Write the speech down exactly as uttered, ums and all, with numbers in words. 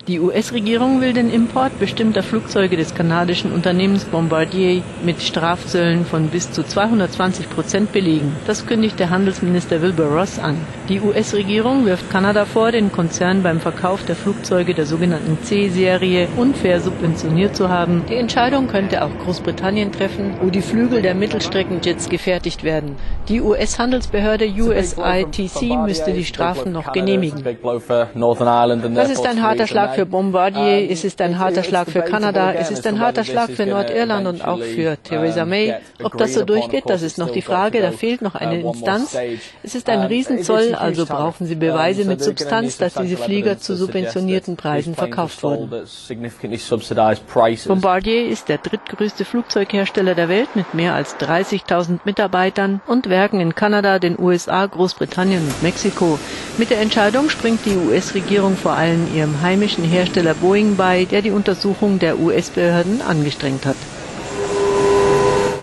Die U S-Regierung will den Import bestimmter Flugzeuge des kanadischen Unternehmens Bombardier mit Strafzöllen von bis zu zweihundertzwanzig Prozent belegen. Das kündigt der Handelsminister Wilbur Ross an. Die U S-Regierung wirft Kanada vor, den Konzern beim Verkauf der Flugzeuge der sogenannten C-Serie unfair subventioniert zu haben. Die Entscheidung könnte auch Großbritannien treffen, wo die Flügel der Mittelstreckenjets gefertigt werden. Die U S-Handelsbehörde U S I T C müsste die Strafen noch genehmigen. Das ist ein harter Schlag für Bombardier, es ist ein harter Schlag für Kanada, es ist ein harter Schlag für Nordirland und auch für Theresa May. Ob das so durchgeht, das ist noch die Frage, da fehlt noch eine Instanz. Es ist ein Riesenzoll, also brauchen Sie Beweise mit Substanz, dass diese Flieger zu subventionierten Preisen verkauft wurden. Bombardier ist der drittgrößte Flugzeughersteller der Welt mit mehr als dreißigtausend Mitarbeitern und Werken in Kanada, den U S A, Großbritannien und Mexiko. Mit der Entscheidung springt die U S-Regierung vor allem ihrem heimischen Hersteller Boeing bei, der die Untersuchung der U S-Behörden angestrengt hat.